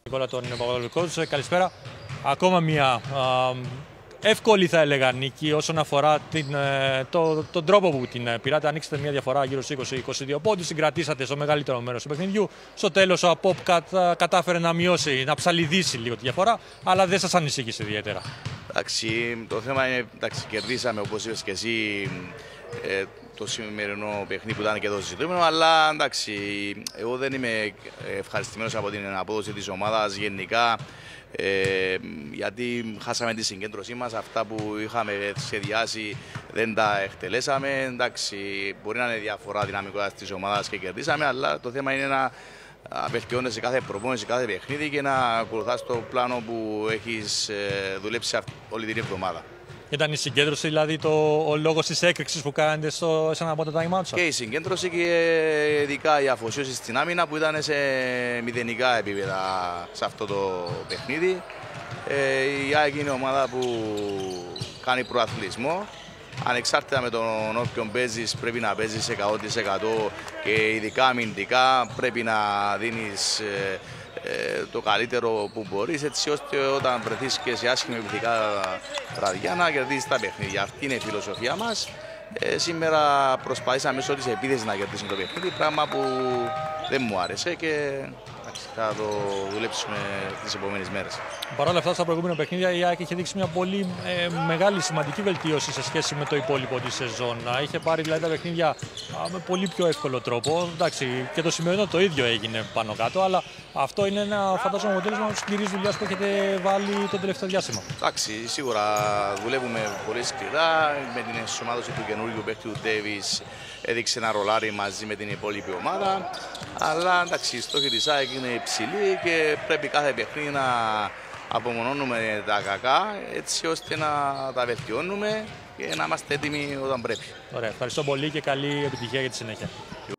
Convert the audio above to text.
Νικόλα τον Παπαδολικό. Καλησπέρα. Ακόμα μια εύκολη θα έλεγα νίκη όσον αφορά τον τρόπο που την πήρατε. Ανοίξετε μια διαφορά γύρω στους 20-22 πόντους, την κρατήσατε στο μεγαλύτερο μέρος του παιχνιδιού. Στο τέλος ο ΑΠΟΠ κατάφερε να μειώσει, να ψαλιδίσει λίγο τη διαφορά, αλλά δεν σας ανησύχησε ιδιαίτερα. Εντάξει, το θέμα είναι, εντάξει, κερδίσαμε όπως είπες και εσύ το σημερινό παιχνίδι που ήταν και εδώ συζητούμενο, αλλά εντάξει, εγώ δεν είμαι ευχαριστημένος από την απόδοση της ομάδας γενικά, γιατί χάσαμε τη συγκέντρωσή μας, αυτά που είχαμε σχεδιάσει δεν τα εκτελέσαμε. Εντάξει, μπορεί να είναι διαφορά δυναμικότητας της ομάδας και κερδίσαμε, αλλά το θέμα είναι να βελτιώνεσαι κάθε προπόνηση, κάθε παιχνίδι και να ακολουθάς το πλάνο που έχεις δουλέψει όλη την εβδομάδα. Ήταν η συγκέντρωση, δηλαδή ο λόγος της έκρηξης που κάνετε σε ένα από τα time out σας? Και η συγκέντρωση και ειδικά η αφοσίωση στην άμυνα που ήταν σε μηδενικά επίπεδα σε αυτό το παιχνίδι. Η ΑΕΚ είναι ομάδα που κάνει προαθλητισμό. Ανεξάρτητα με τον όποιον παίζεις, πρέπει να παίζεις 100% και ειδικά αμυντικά πρέπει να δίνεις το καλύτερο που μπορείς, έτσι ώστε όταν βρεθείς και σε άσχημη επιθετικά βραδιά να κερδίσεις τα παιχνίδια. Αυτή είναι η φιλοσοφία μας. Σήμερα προσπαθήσαμε μέσω της επίθεσης να κερδίσουμε το παιχνίδι, πράγμα που δεν μου άρεσε και θα το δουλέψουμε τις επόμενες μέρες. Παρ' όλα αυτά, στα προηγούμενα παιχνίδια η ΑΕΚ είχε δείξει μια πολύ μεγάλη σημαντική βελτίωση σε σχέση με το υπόλοιπο της σεζόν. Είχε πάρει δηλαδή τα παιχνίδια με πολύ πιο εύκολο τρόπο. Εντάξει, και το σημερινό το ίδιο έγινε πάνω κάτω, αλλά αυτό είναι ένα φαντάζομαι αποτέλεσμα της σκληρής δουλειάς που έχετε βάλει το τελευταίο διάστημα. Εντάξει, σίγουρα δουλεύουμε πολύ σκληρά με την ενσωμάτωση του καινούργιου παίκτη του Ντέβις. Έδειξε ένα ρολάρι μαζί με την υπόλοιπη ομάδα. Αλλά εντάξει, η στόχη της ΑΕΚ είναι υψηλή και πρέπει κάθε παιχνίδι να απομονώνουμε τα κακά έτσι ώστε να τα βελτιώνουμε και να είμαστε έτοιμοι όταν πρέπει. Ωραία, ευχαριστώ πολύ και καλή επιτυχία για τη συνέχεια.